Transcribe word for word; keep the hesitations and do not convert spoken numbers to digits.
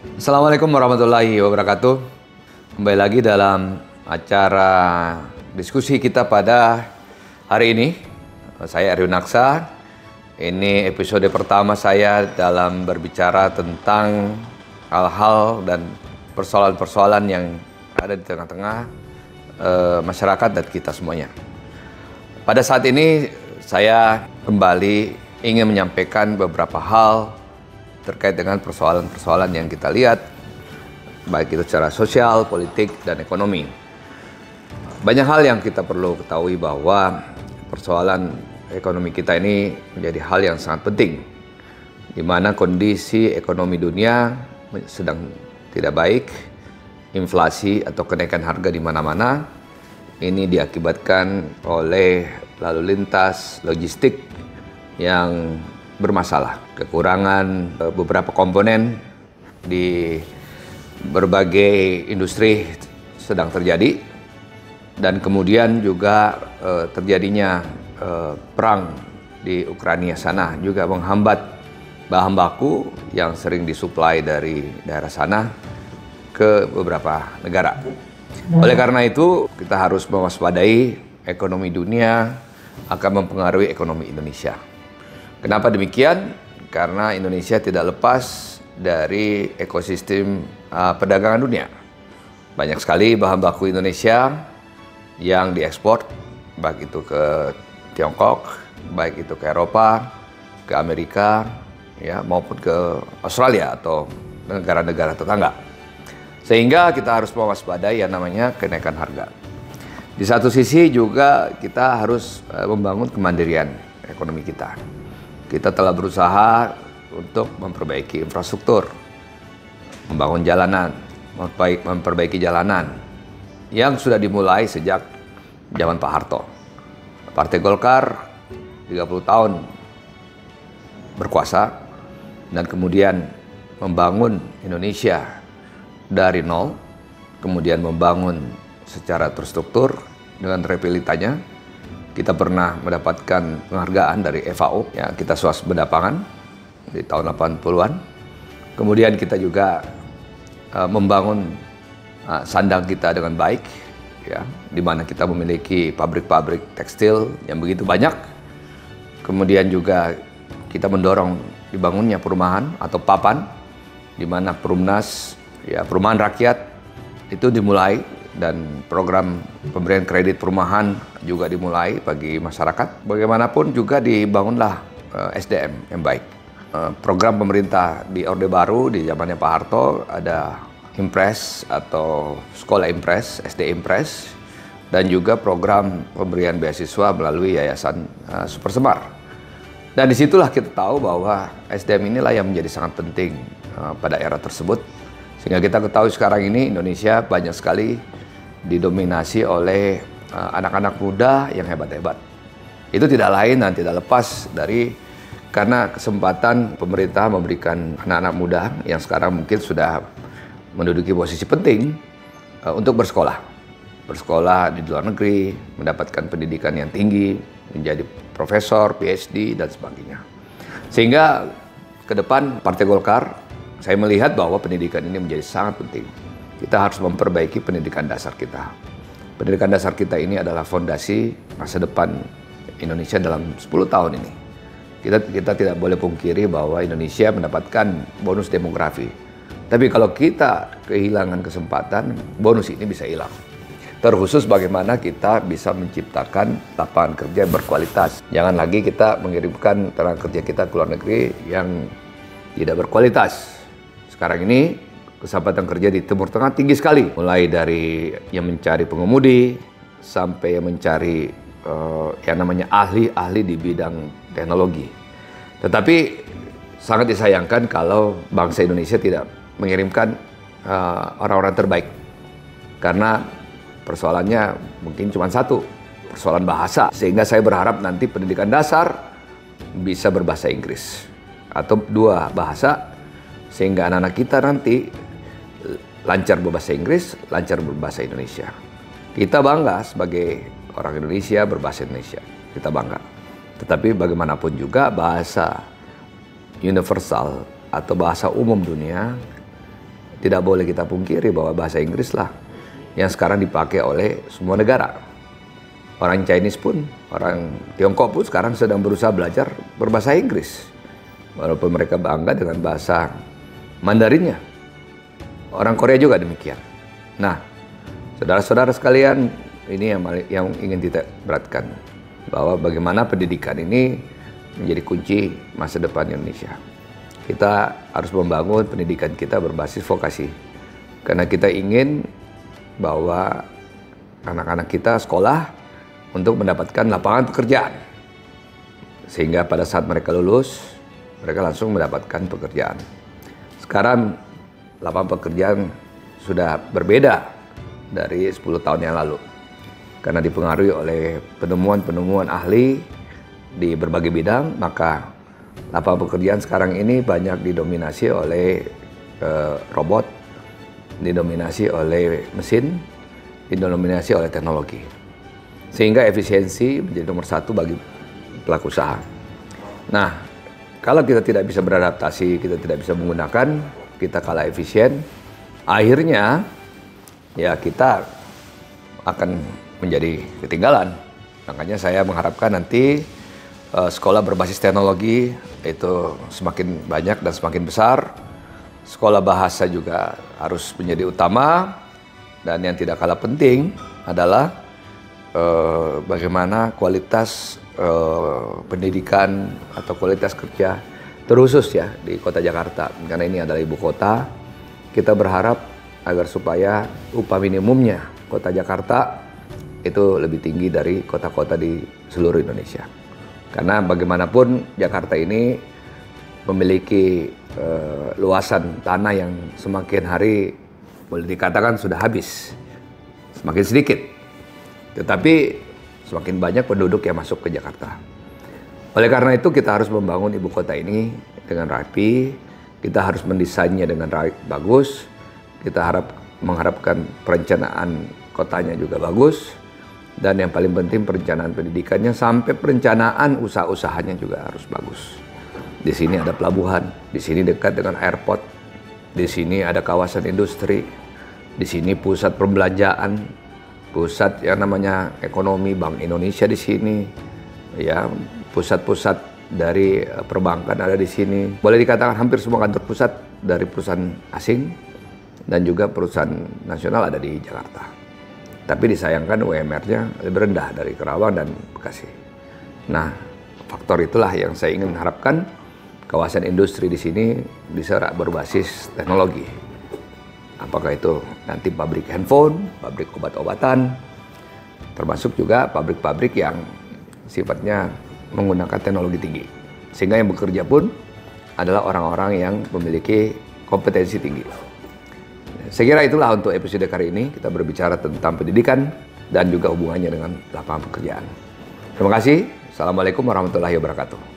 Assalamualaikum warahmatullahi wabarakatuh. Kembali lagi dalam acara diskusi kita pada hari ini. Saya Aryo Naksa. Ini episode pertama saya dalam berbicara tentang hal-hal dan persoalan-persoalan yang ada di tengah-tengah e, masyarakat dan kita semuanya. Pada saat ini saya kembali ingin menyampaikan beberapa hal terkait dengan persoalan-persoalan yang kita lihat, baik itu secara sosial, politik, dan ekonomi. Banyak hal yang kita perlu ketahui bahwa persoalan ekonomi kita ini menjadi hal yang sangat penting, di mana kondisi ekonomi dunia sedang tidak baik, inflasi atau kenaikan harga di mana-mana. Ini diakibatkan oleh lalu lintas logistik yang bermasalah, kekurangan beberapa komponen di berbagai industri sedang terjadi, dan kemudian juga eh, terjadinya eh, perang di Ukraina sana juga menghambat bahan baku yang sering disuplai dari daerah sana ke beberapa negara. Oleh karena itu, kita harus mewaspadai ekonomi dunia akan mempengaruhi ekonomi Indonesia. Kenapa demikian? Karena Indonesia tidak lepas dari ekosistem uh, perdagangan dunia. Banyak sekali bahan baku Indonesia yang diekspor, baik itu ke Tiongkok, baik itu ke Eropa, ke Amerika, ya, maupun ke Australia atau negara-negara tetangga. Sehingga kita harus mewaspadai yang namanya kenaikan harga. Di satu sisi juga kita harus uh, membangun kemandirian ekonomi kita. Kita telah berusaha untuk memperbaiki infrastruktur, membangun jalanan, memperbaiki jalanan yang sudah dimulai sejak zaman Pak Harto. Partai Golkar tiga puluh tahun berkuasa dan kemudian membangun Indonesia dari nol, kemudian membangun secara terstruktur dengan repelitanya. Kita pernah mendapatkan penghargaan dari F A O, ya, kita swasembada pangan di tahun delapan puluhan. Kemudian kita juga uh, membangun uh, sandang kita dengan baik, ya, di mana kita memiliki pabrik-pabrik tekstil yang begitu banyak. Kemudian juga kita mendorong dibangunnya perumahan atau papan, di mana Perumnas, ya, perumahan rakyat itu dimulai, dan program pemberian kredit perumahan juga dimulai bagi masyarakat. Bagaimanapun juga dibangunlah uh, S D M yang baik. Uh, program pemerintah di Orde Baru di zamannya Pak Harto ada Impres atau Sekolah Impres, S D Impres, dan juga program pemberian beasiswa melalui Yayasan uh, Super Semar. Dan disitulah kita tahu bahwa S D M inilah yang menjadi sangat penting uh, pada era tersebut. Sehingga kita ketahui sekarang ini Indonesia banyak sekali didominasi oleh uh, anak-anak muda yang hebat-hebat. Itu tidak lain dan tidak lepas dari karena kesempatan pemerintah memberikan anak-anak muda yang sekarang mungkin sudah menduduki posisi penting uh, untuk bersekolah. Bersekolah di luar negeri, mendapatkan pendidikan yang tinggi, menjadi profesor, P H D, dan sebagainya. Sehingga ke depan Partai Golkar, saya melihat bahwa pendidikan ini menjadi sangat penting. Kita harus memperbaiki pendidikan dasar kita. Pendidikan dasar kita ini adalah fondasi masa depan Indonesia dalam sepuluh tahun ini. Kita, kita tidak boleh pungkiri bahwa Indonesia mendapatkan bonus demografi. Tapi kalau kita kehilangan kesempatan, bonus ini bisa hilang. Terkhusus bagaimana kita bisa menciptakan lapangan kerja berkualitas. Jangan lagi kita mengirimkan tenaga kerja kita ke luar negeri yang tidak berkualitas. Sekarang ini kesempatan kerja di Timur Tengah tinggi sekali. Mulai dari yang mencari pengemudi, sampai yang mencari uh, yang namanya ahli-ahli di bidang teknologi. Tetapi sangat disayangkan kalau bangsa Indonesia tidak mengirimkan uh, orang-orang terbaik. Karena persoalannya mungkin cuma satu, persoalan bahasa. Sehingga saya berharap nanti pendidikan dasar bisa berbahasa Inggris. Atau dua bahasa, sehingga anak-anak kita nanti lancar berbahasa Inggris, lancar berbahasa Indonesia. Kita bangga sebagai orang Indonesia berbahasa Indonesia. Kita bangga. Tetapi bagaimanapun juga bahasa universal atau bahasa umum dunia tidak boleh kita pungkiri bahwa bahasa Inggris lah yang sekarang dipakai oleh semua negara. Orang Chinese pun, orang Tiongkok pun sekarang sedang berusaha belajar berbahasa Inggris. Walaupun mereka bangga dengan bahasa Mandarinnya. Orang Korea juga demikian. Nah, saudara-saudara sekalian, ini yang, yang ingin kita beratkan. Bahwa bagaimana pendidikan ini menjadi kunci masa depan Indonesia. Kita harus membangun pendidikan kita berbasis vokasi. Karena kita ingin bahwa anak-anak kita sekolah untuk mendapatkan lapangan pekerjaan. Sehingga pada saat mereka lulus, mereka langsung mendapatkan pekerjaan. Sekarang lapangan pekerjaan sudah berbeda dari sepuluh tahun yang lalu. Karena dipengaruhi oleh penemuan-penemuan ahli di berbagai bidang, maka lapangan pekerjaan sekarang ini banyak didominasi oleh uh, robot, didominasi oleh mesin, didominasi oleh teknologi. Sehingga efisiensi menjadi nomor satu bagi pelaku usaha. Nah, kalau kita tidak bisa beradaptasi, kita tidak bisa menggunakan, kita kalah efisien, akhirnya ya kita akan menjadi ketinggalan. Makanya saya mengharapkan nanti uh, sekolah berbasis teknologi itu semakin banyak dan semakin besar. Sekolah bahasa juga harus menjadi utama. Dan yang tidak kalah penting adalah Uh, bagaimana kualitas uh, pendidikan atau kualitas kerja terkhusus ya di kota Jakarta. Karena ini adalah ibu kota, kita berharap agar supaya upah minimumnya kota Jakarta itu lebih tinggi dari kota-kota di seluruh Indonesia. Karena bagaimanapun Jakarta ini memiliki uh, luasan tanah yang semakin hari boleh dikatakan sudah habis, semakin sedikit. Tetapi semakin banyak penduduk yang masuk ke Jakarta. Oleh karena itu kita harus membangun ibu kota ini dengan rapi, kita harus mendesainnya dengan bagus, kita harap mengharapkan perencanaan kotanya juga bagus, dan yang paling penting perencanaan pendidikannya sampai perencanaan usaha-usahanya juga harus bagus. Di sini ada pelabuhan, di sini dekat dengan airport, di sini ada kawasan industri, di sini pusat perbelanjaan, pusat yang namanya ekonomi, Bank Indonesia di sini, ya pusat-pusat dari perbankan ada di sini. Boleh dikatakan hampir semua kantor pusat dari perusahaan asing dan juga perusahaan nasional ada di Jakarta. Tapi disayangkan U M R-nya lebih rendah dari Kerawang dan Bekasi. Nah, faktor itulah yang saya ingin harapkan kawasan industri di sini bisa berbasis teknologi. Apakah itu nanti pabrik handphone, pabrik obat-obatan, termasuk juga pabrik-pabrik yang sifatnya menggunakan teknologi tinggi. Sehingga yang bekerja pun adalah orang-orang yang memiliki kompetensi tinggi. Saya kira itulah untuk episode kali ini. Kita berbicara tentang pendidikan dan juga hubungannya dengan lapangan pekerjaan. Terima kasih. Assalamualaikum warahmatullahi wabarakatuh.